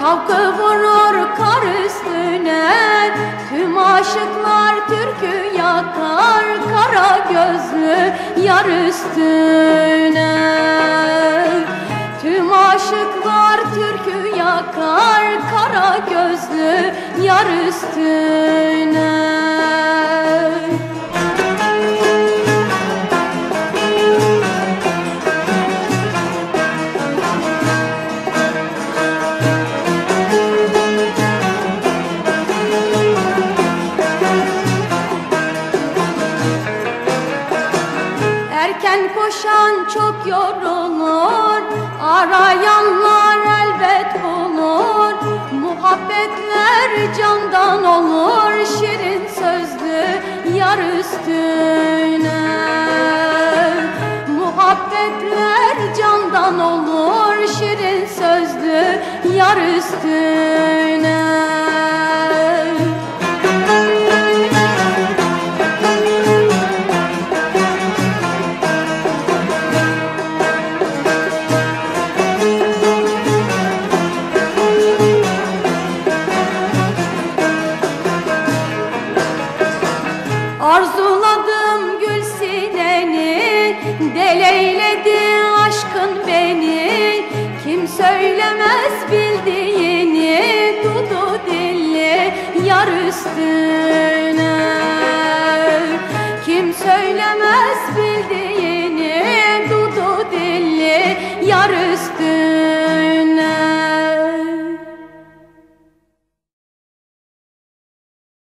Şavkı vurur kar üstüne, tüm aşıklar türkü yakar, kara gözlü yar üstüne. Tüm aşıklar türkü yakar, kara gözlü yar üstüne. Erken koşan çok yorulur, arayanlar elbet bulur. Muhabbetler candan olur, şirin sözlü yar üstüne. Muhabbetler candan olur, şirin sözlü yar üstüne.